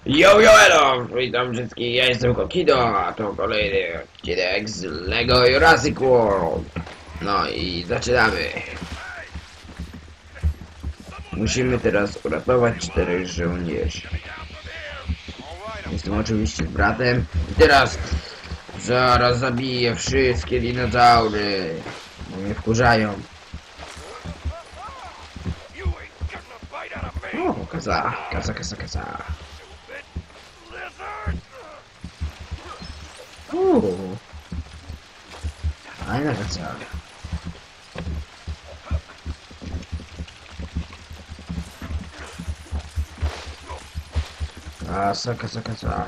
Yo, yo, elo! Witam wszystkich, ja jestem Kokido, a to kolejny odcinek z LEGO Jurassic World. No i zaczynamy. Musimy teraz uratować 4 żołnierzy. Jestem oczywiście z bratem. I teraz zaraz zabiję wszystkie dinozaury, bo mnie wkurzają. O, kasa, kasa, kasa, kasa. Fajna kasa. Kasa, kasa, kasa.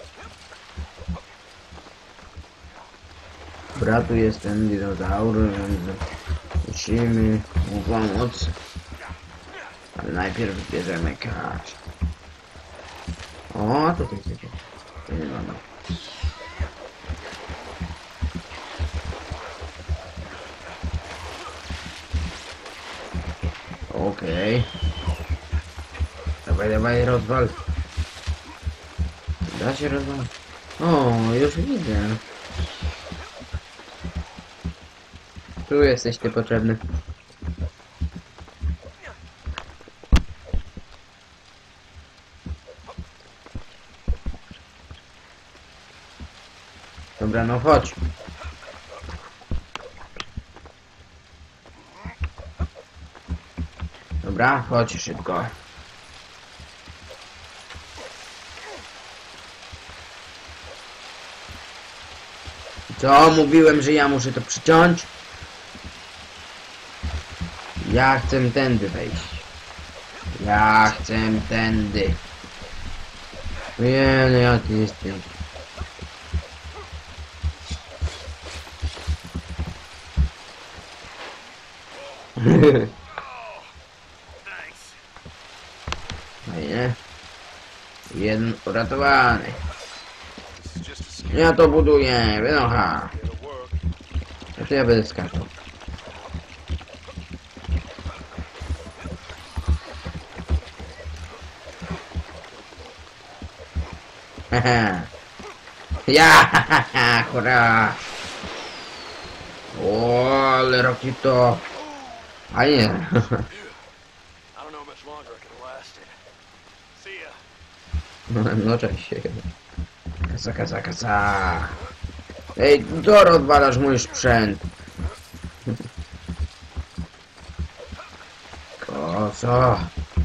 Bratu jest ten dinozaur, więc musimy mu pomóc. Ale najpierw bierzemy kasę. O, tutaj to nie ma. Okej. Dawaj, dawaj, rozwal. Da się rozwalić? O, już widzę. Tu jesteś ty potrzebny. Dobra, no chodź. Dobra, chodź szybko. Co? Mówiłem, że ja muszę to przyciąć? Ja chcę tędy wejść. Ja chcę tędy. Nie, no ja tu jestem. Fajnie. Jeden uratowany. Ja to buduję, wynocha. A to ja będę skakał. Haha. Ja, haha, hurra. O, ale Rokito. A nie. No cześć. Kasa, kasa, kasa. Ej, to rozwalasz mój sprzęt. Kosa.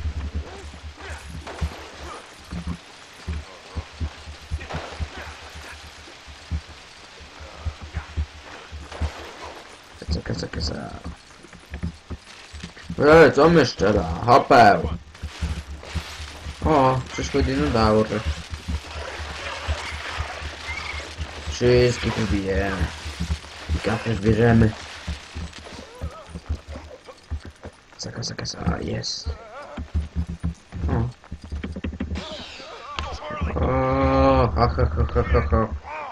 Kasa, kasa, kasa. Co my szczera? Hopeł. O, przyszły dinozaury. Wszystkich wybijemy. I kafę zbierzemy. Kasa, kasa, kasa, jest. O. O, ha, ha, ha, ha, ha, ha.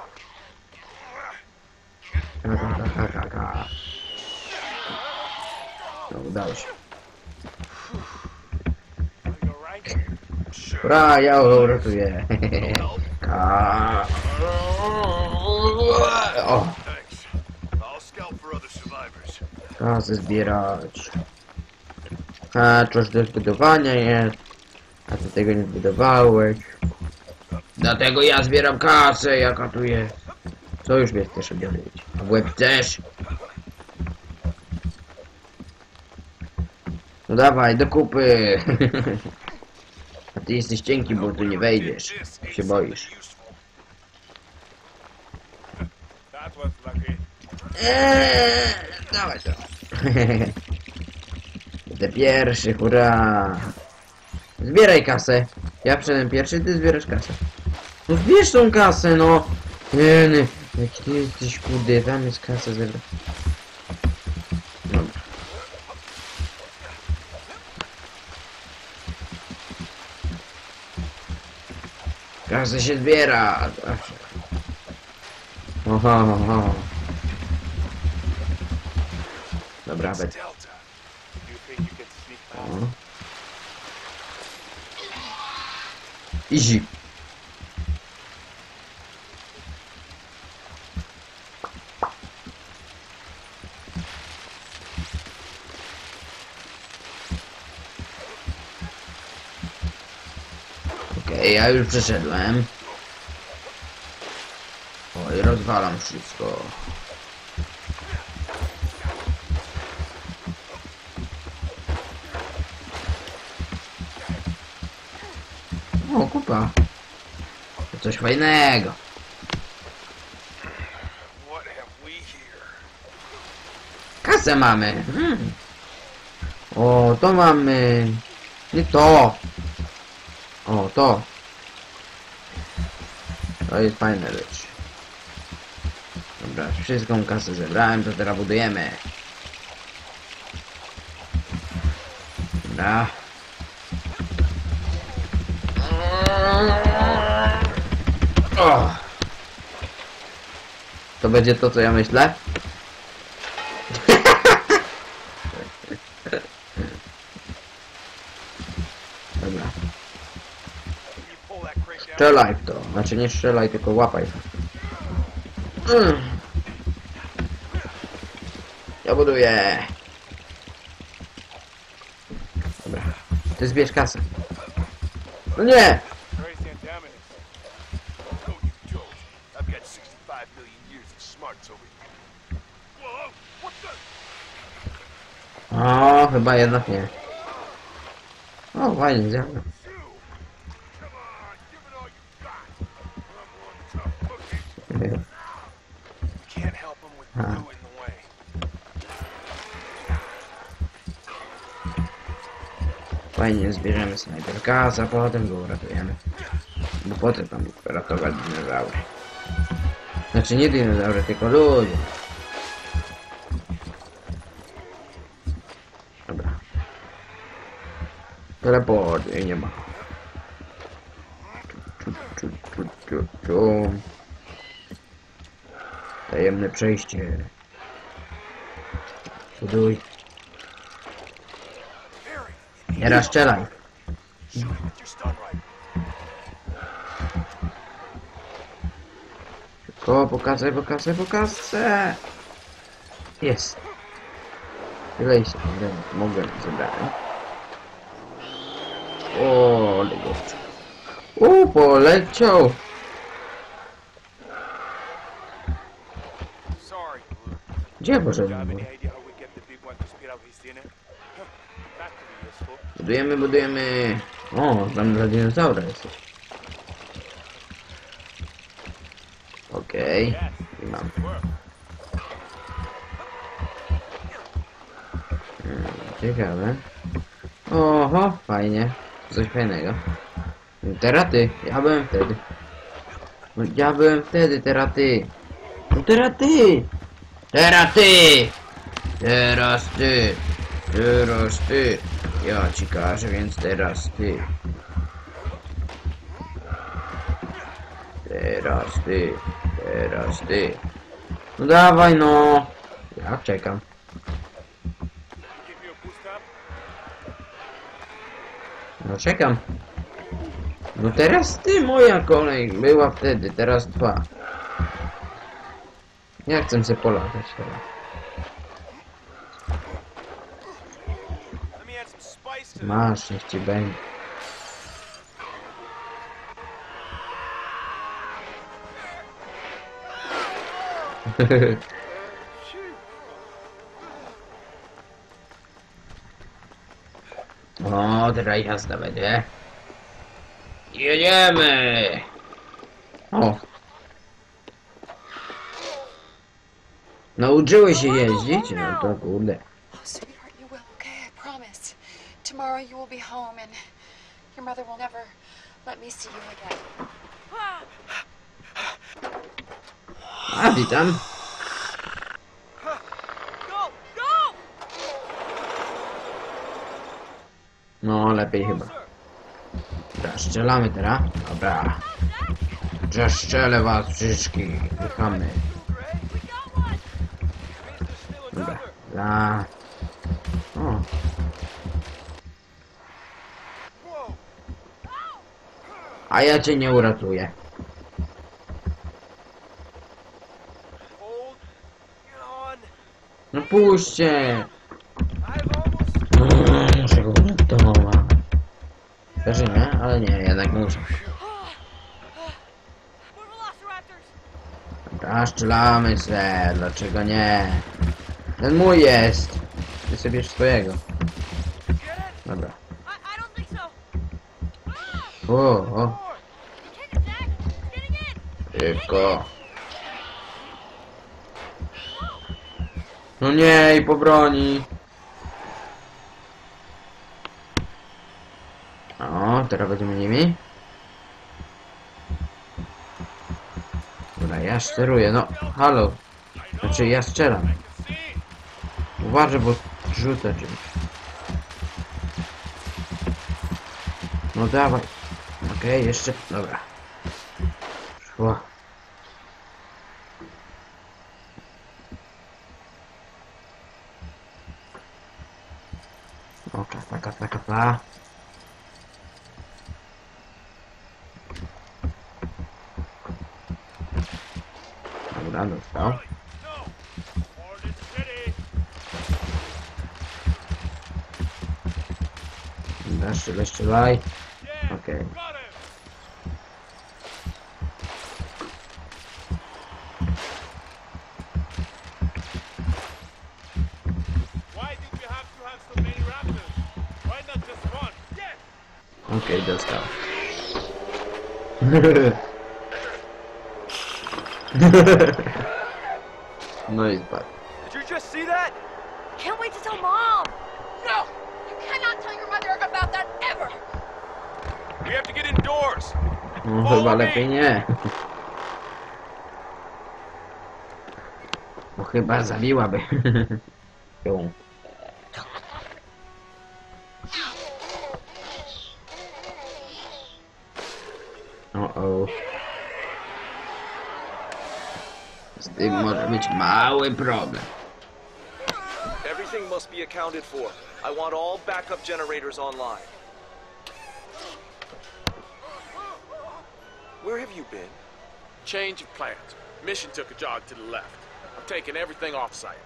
Ha, ha, ha, ha, ha. No, udało się. Ura, ja uratuję. O. Kasę zbierać. A, coś do zbudowania jest. A ty tego nie zbudowałeś. Dlatego ja zbieram kasę, jaka tu jest. Co już mnie chcesz objąć? A w łeb też? No dawaj, do kupy. A ty jesteś cienki, bo tu nie wejdziesz. Się boisz. Dawaj to. Będę pierwszy, hurra. Zbieraj kasę. Ja przyszedłem pierwszy, ty zbierasz kasę. No zbierz tą kasę, no. Nie, nie. Jaki ty jesteś, kurde, tam jest kasa zebrać. Dobra. Kasę się zbiera. Oho, oho. Dobra, bez. Easy. Okej, ja już przeszedłem. Oj, rozwalam wszystko. O, kupa. To coś fajnego. Kasę mamy. O, to mamy. Nie to. O, to. To jest fajna rzecz. Dobra, wszystką kasę zebrałem, to teraz budujemy. Dobra. O! To będzie to, co ja myślę? Dobra. Strzelaj w to. Znaczy nie strzelaj, tylko łapaj. Ja buduję. Dobra. Ty zbierz kasę. No nie! O, chyba jednak nie. O, fajnie, działa. Fajnie, zbierzemy snajper gaz, a potem go uratujemy. Bo potem tam ratować dinozaury. Znaczy nie dinozaury, tylko ludzie. Dobra. Teleport i nie ma. Tajemne przejście. Buduj. Nie rozstrzelaj. Szybko, pokażę, pokażę, pokażę. Jest. Tyle się mogę zebrać. O, legowcze. Poleciał. Gdzie poszedłem? Budujemy, budujemy. O, tam dla dinozaura jesteś. Okej. I mam. Ciekawe. Oho, fajnie. Coś fajnego. Teraz ty. Ja byłem wtedy. Ja byłem wtedy, teraz ty. No teraz ty. Teraz ty. Teraz ty. Teraz ty. Ja ci każę, więc teraz ty. Teraz ty. Teraz ty. No dawaj no. Ja czekam. No czekam. No teraz ty, moja kolej. Była wtedy, teraz dwa. Ja chcę się polatać teraz. Masz, niech ci będzie. O, teraz jazda będzie. Jedziemy! O! Nauczyły się jeździć? No to kurde. Oh, sweetheart, you will, okay? I promise. Tomorrow you will be home and your mother will never let me see you again. A, witam. No, lepiej chyba. Dobra, strzelamy teraz. Dobra. Zeszczelę was wszystkich. Wychamy. Dobra. Dobra. O. A ja cię nie uratuję. No puśćcie. Muszę go uratować. Też nie, ale nie, jednak muszę. Dobra, strzelamy se, dlaczego nie? Ten mój jest! Ty sobie bierz swojego. Dobra. O. Szybko. No nie, i po broni. O, teraz będziemy nimi. Dobra, ja steruję, no, halo. Znaczy, ja strzelam. Uważaj, bo rzucę czymś. No dawaj. Okej, jeszcze, dobra. Szło. O, kata. Dobra, dostał. Dobra, strzelaj. Okej. Okej, dostał. No i spadł. Did you just see that? Can't wait to tell Mom! No! You cannot tell your mother about that ever! We have to get indoors. No, chyba lepiej nie. Bo chyba zabiłaby ją. O. Z tym może być mały problem. Everything must be accounted for. I want all backup generators online. Where have you been? Change of plans. Mission took a jog to the left. I'm taking everything off-site.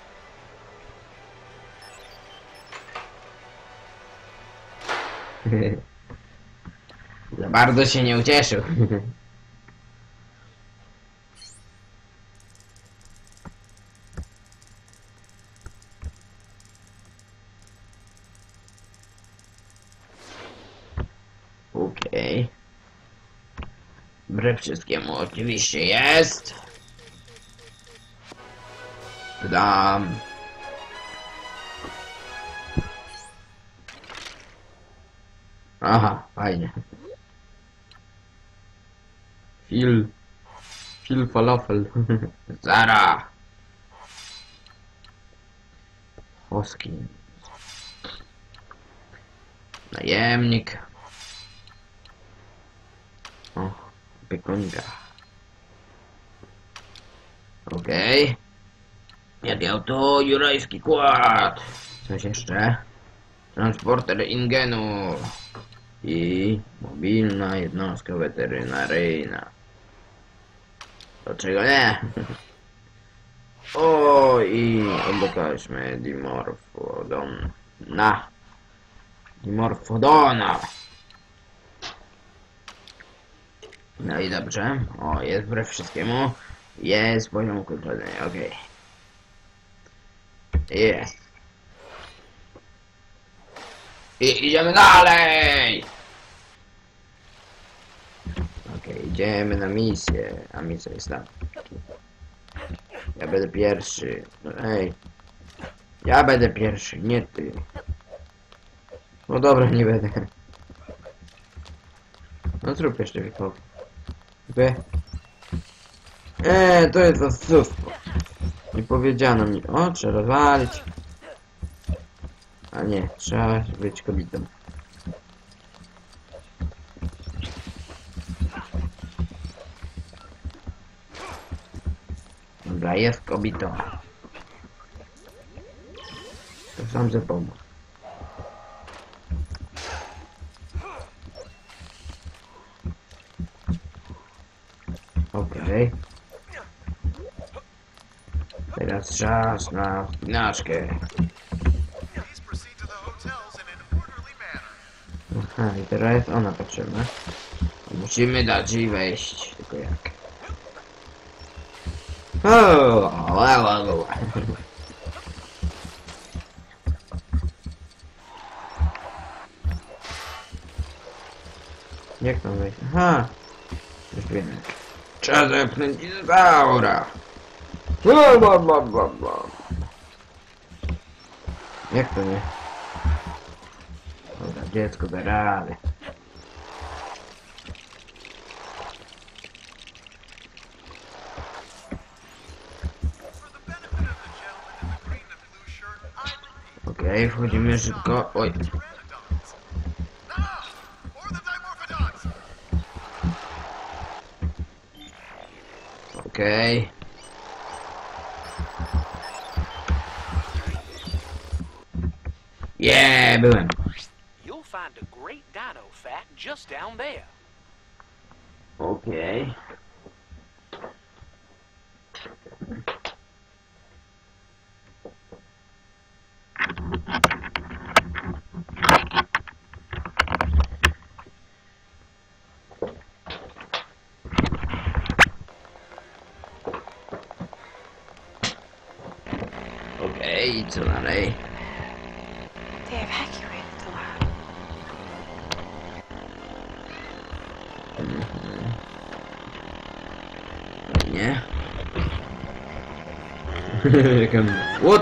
Za bardzo się nie ucieszył. Okej. Wbrew wszystkiemu oczywiście jest. Dam. Aha, fajnie. Phil falafel. Zara. Hoskin. Najemnik. O, opiekunka. Okej. Jakie auto? Jurajski kład. Coś jeszcze? Transporter Ingenu. I mobilna jednostka weterynaryjna. Dlaczego nie? O, i odblokować Dimorfodona. No i dobrze. O, jest wbrew wszystkiemu. Jest poziom ukończony, okej. Jest. I idziemy dalej! Okej, idziemy na misję. A misja jest tam. Ja będę pierwszy. No, ej. Ja będę pierwszy, nie ty. No dobra, nie będę. No zrób jeszcze wikop. To jest oszustwo. Nie powiedziano mi. O, trzeba rozwalić. A nie, trzeba być kobietą. Dobra, jest kobietą. To sam za pomóc. Okej. Teraz czas na wspinaczkę. A i teraz jest ona potrzebna. Musimy dać jej wejść. Tylko jak? O. Jak tam wejść? Aha! Już wiem. Trzeba zepchnąć dinozaura! Jak to nie? Dobra, dziecko da radę. Okej, wchodzimy szybko. Oj. Okej. Yeah, byłem. You'll find a great dino fat just down there. Okej. Okej, co dalej? They evacuated the lab. Nie. What?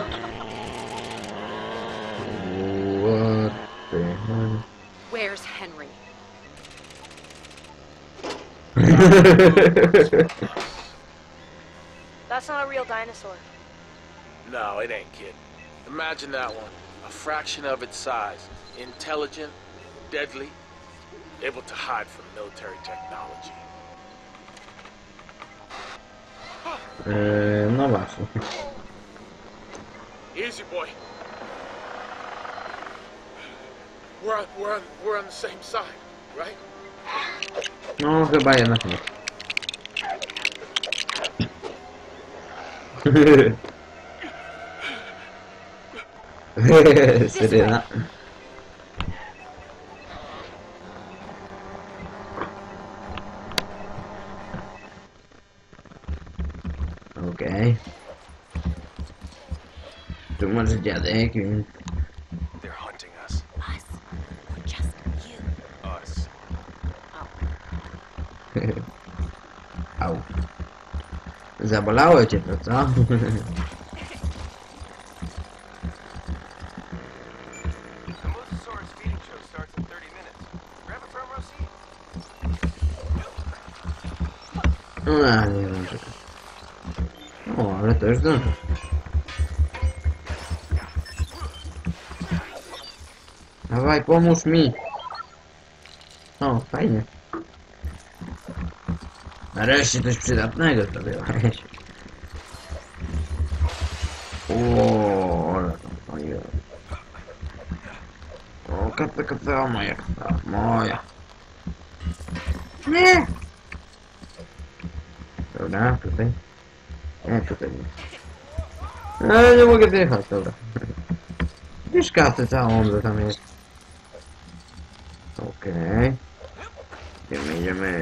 What the hell? Where's Henry? That's not a real dinosaur. No, it ain't, kid. Imagine that one. A fraction of its size. Intelligent, deadly, able to hide from military technology. No właśnie. Easy, boy. We're on the same side, right? No chyba jednak nie. Syrena. Okej. Tu może dziadek, więc... They're hunting us. Us? Or just you? Us. Au. Zabolało cię to, co? The Mosasaurus feeding show starts in 30 minutes. Grab a front row seat. No, nie wiem czego. O, ale to już zdążę. Dawaj, pomóż mi. O, fajnie. Nareszcie coś przydatnego zrobiłeś. O, ale to fajnie. O, kata, moja kata, moja. Nie! Dobra, tutaj. Nie, tutaj nie. Nie mogę zjechać, dobra. Wiesz kasę całą, że tam jest. Okej. Idziemy.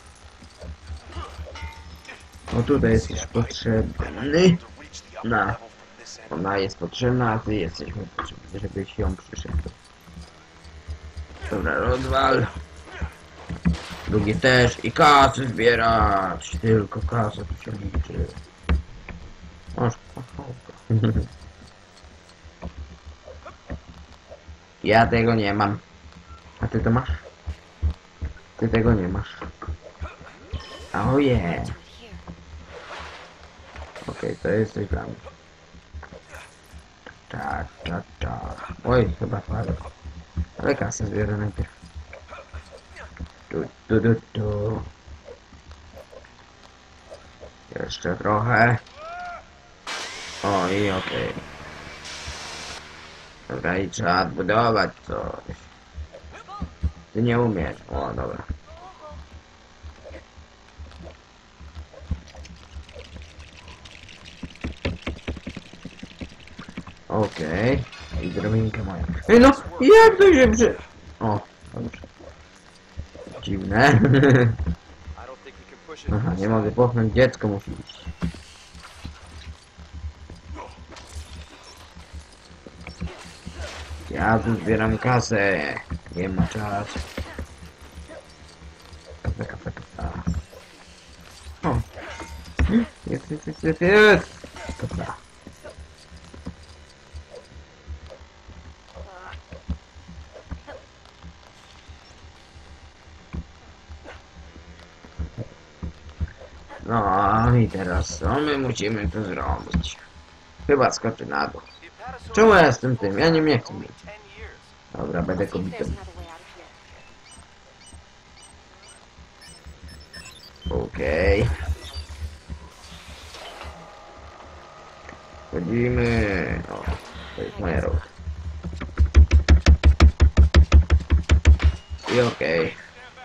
O, tutaj jesteś potrzebny. Na. Ona jest potrzebna, a ty jesteśmy potrzebni, żebyś ją przyszedł. Dobra, rozwal. Drugi też i kasę zbierać. Tylko kasę tu się liczy. Masz pachałka. Ja tego nie mam. A ty to masz? Ty tego nie masz. Oh yeah. Okej, to jest coś dla mnie. Tak. Oj, chyba parę. Ale kasę zbiorę najpierw. Tu. Jeszcze trochę. O i okej. Dobra, i trzeba odbudować coś. Ty nie umiesz. O, dobra. Okej. I drobinkę moja. Ej no, jak to się przy... O, dobrze. dziwne. I don't think you can push it. Aha, nie mogę popchnąć, dziecko musi iść. Ja tu zbieram kasę. Nie ma czasu. Kasa, kasa, kasa. O. Jest. Kasa. No i teraz co my musimy tu zrobić? Chyba skoczę na dół. Czemu ja jestem tym? Ja nie chcę mieć. Dobra, będę kobietą. Okej. Chodzimy. O, to jest moja rola. I okej.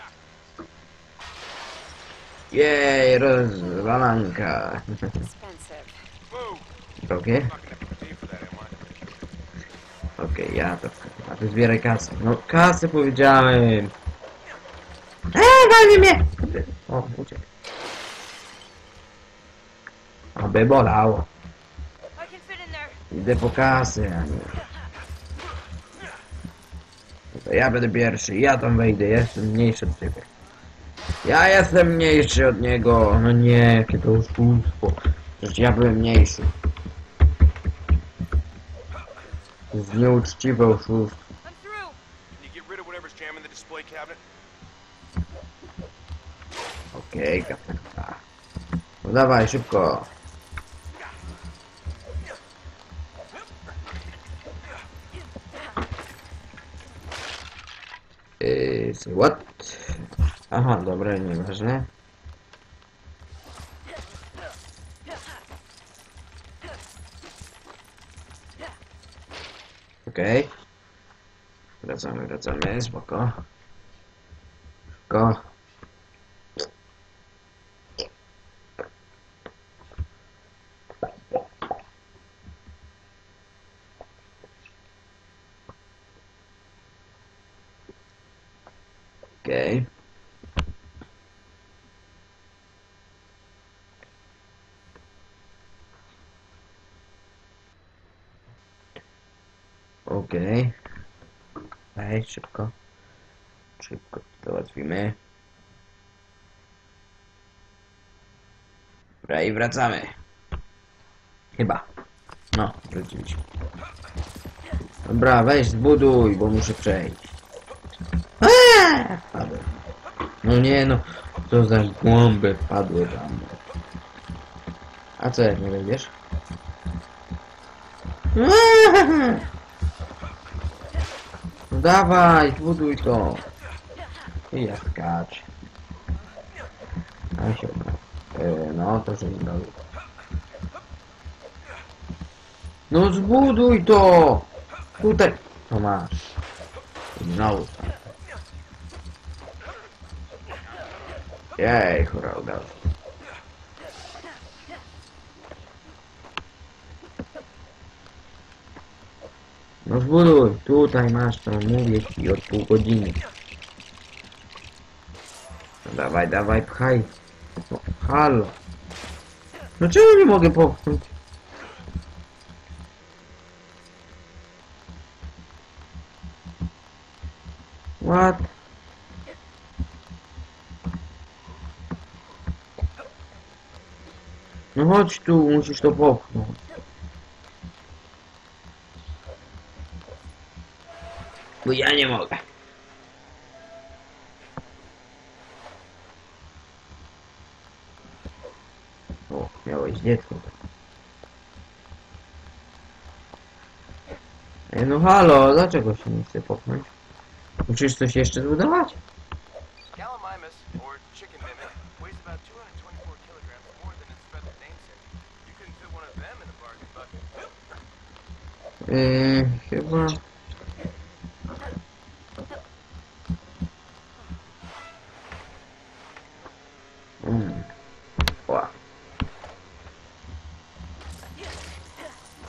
Jej, rozwalanka. Okej. Okej, ja to... A ty zbieraj kasę. No, kasę powiedziałem. Goni mnie! O, uciekł. Aby bolało. Idę po kasę, a nie. No to ja będę pierwszy, ja tam wejdę, jestem mniejszy od ciebie. Ja jestem mniejszy od niego. No nie, jakie to oszustwo. Przecież ja byłem mniejszy. To jest nieuczciwe oszustwo. Okej, kapelka. No dawaj, szybko. Say what? Aha, dobra, nieważne. Okej. Wracamy, spoko. Szybko. Okej. Okej. Ej, szybko. Szybko załatwimy. Dobra, i wracamy. Chyba. No, wróciliśmy. Dobra, weź zbuduj, bo muszę przejść. Padłem. No nie no, co za głąby padły tam. A co jak nie wejdziesz? No dawaj, zbuduj to. I ja skacz. A się no to się zdało. No zbuduj to! Tutaj. To masz. Znowu. Jej, hurra, udało się. No zbuduj, tutaj masz to, mówię ci od pół godziny. No dawaj, dawaj, pchaj. No, halo. No czemu nie mogę popchnąć? What? No chodź tu, musisz to popchnąć. Bo ja nie mogę. O, miałeś dziecko. Ej, no halo, dlaczego się nie chce popchnąć? Musisz coś jeszcze zbudować? Gallimimus, or chicken mimic, weighs about 224 kilograms more than its feathered namesake. You couldn't fit one of them in a bargain bucket. Chyba... Ła.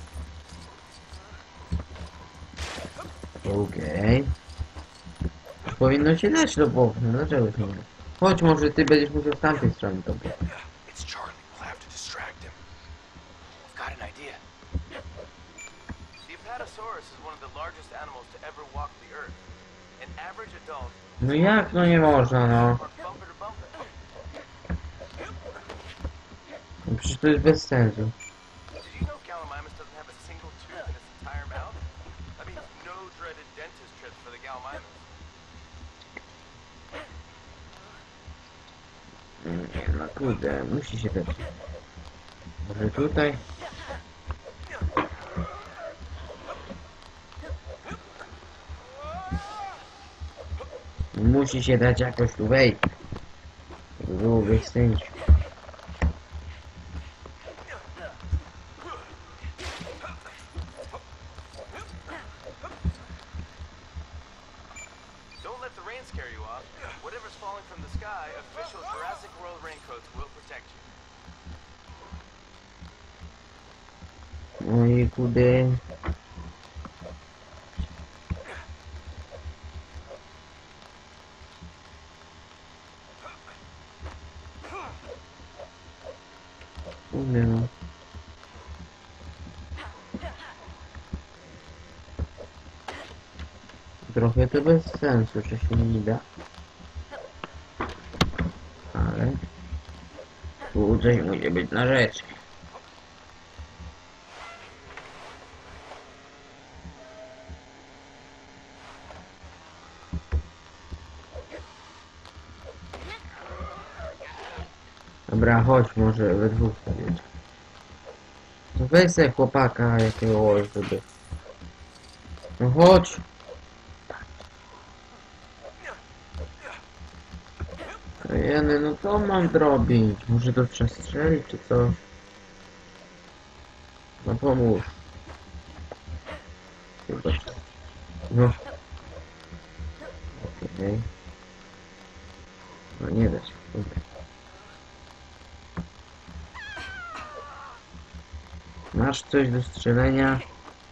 Okej. powinno się dać, no bo... No dlaczego to nie? Chodź, może ty będziesz musiał z tamtej strony to być. It's Charlie. We'll have to distract him. I've got an idea. The Apatosaurus is one of the largest animals to ever walk the earth. An average adult No jak no nie można, no. are bumper to bumper. No przecież to jest bez sensu. Did you know Gallimimus doesn't have a single tooth in its entire mouth? That means no dreaded dentist trips for the Gallimimus. Nie, no kurde, musi się dać. Może tutaj? Musi się dać jakoś tu wejść. Żeby było bez sensu. Don't let the rain scare you off. Whatever's falling from the sky, official Jurassic World raincoats will protect you. No i kurde. Kurde no. Trochę to bez sensu, że się nie da. Ale... Tu coś musi być na rzeczy. Dobra, chodź, może we dwóch sobie. No weź sobie chłopaka jakiegoś, żeby... No chodź! Jeny, no co mam zrobić? Może to trzeba strzelić, czy co? No pomóż. Chyba. No. Okej. No nie da się. Dobra. Masz coś do strzelenia?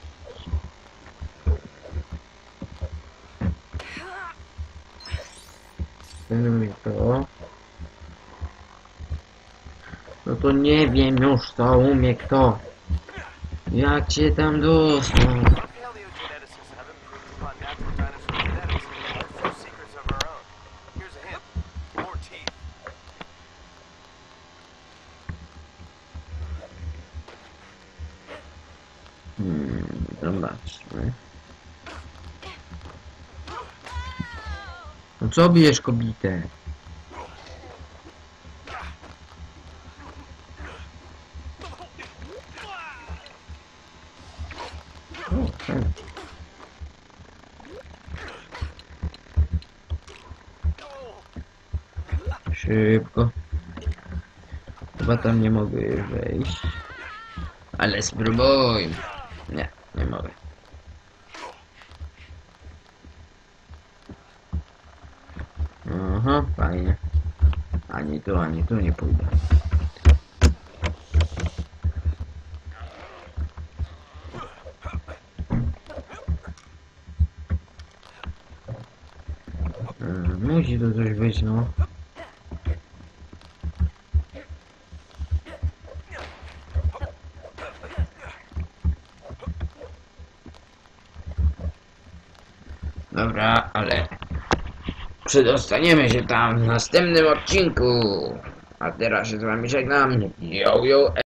Ten to. No to nie wiem już co umie kto. Jak cię tam dostał? Paleogeneticists have improved upon natural dinosaur genetics with few secrets of our own. Here's a hint. More teeth. Zobaczmy. No co bijesz kobietę? O, ten. Szybko. Chyba tam nie mogę wejść. Ale spróbuj. Nie, nie mogę. Aha, fajnie. Ani tu nie pójdę. Musi to coś być, no. Dobra, ale przedostaniemy się tam w następnym odcinku. A teraz się z wami żegnam. Yo, yo.